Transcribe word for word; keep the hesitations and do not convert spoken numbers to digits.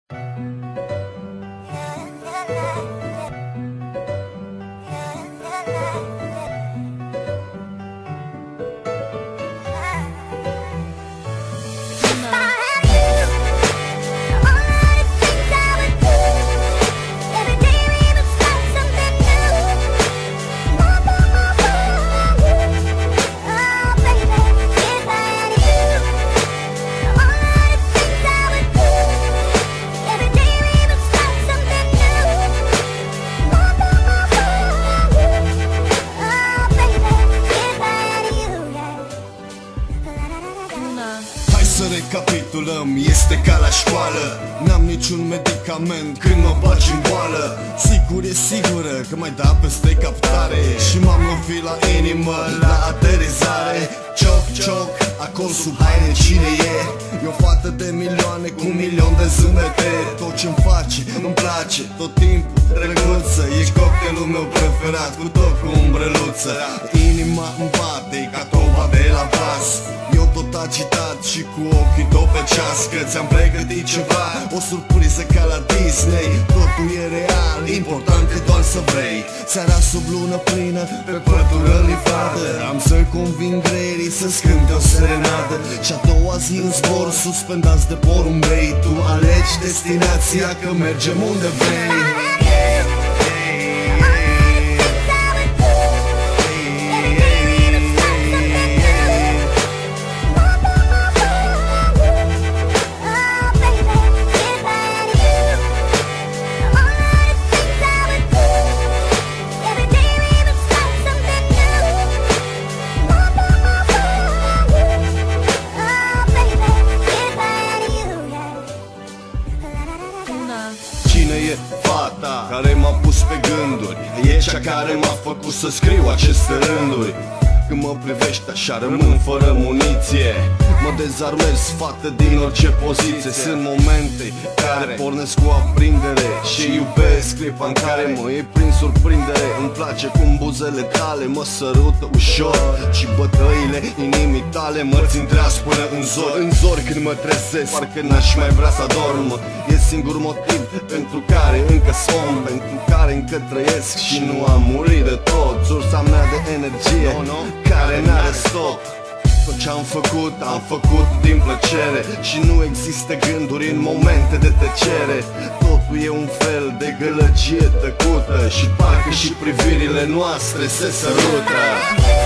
Să recapitulăm, este ca la școală. N-am niciun medicament când mă bagi în boală. Sigur e sigură că mai da peste captare și m-am lovit la inimă la aterizare. Cioc, cioc, acolo sub haine cine e? E o fată de milioane cu un milion de zâmbete. Tot ce-mi face, îmi place, tot timpul drăguță. E cocktailul meu preferat, cu tot cu umbreluță. Inima îmi bate ca tova de la vas. Eu tot agitat și cu ochii tot pe ceas, că ți-am pregătit ceva, o surpriză ca la Disney. Totul e real, important e doar să vrei. Seara sub lună plină, pe pătură livadă, am să-i conving greierii să-ți cânte o serenadă. Și a doua zi în zbor, suspendați de porumbei. Tu alegi destinația, că mergem unde vrei. Cine e fata care m-a pus pe gânduri? E cea care m-a făcut să scriu aceste rânduri. Când mă privești așa rămân fără muniție. Mă dezarmez, fată, din orice poziție. Sunt momente care pornesc cu aprindere și iubesc clipa în care mă iei prin surprindere. Îmi place cum buzele tale mă sărută ușor și bătăile inimii tale mă țin treaz până în zor. În zor când mă trezesc, parcă n-aș mai vrea să adorm. E singur motiv pentru care încă somn, pentru care încă trăiesc și nu am murit de tot. Sursa mea de energie care n-are stop. Tot ce-am făcut, am făcut din plăcere și nu există gânduri în momente de tăcere. Totul e un fel de gălăgie tăcută și parcă și privirile noastre se sărută.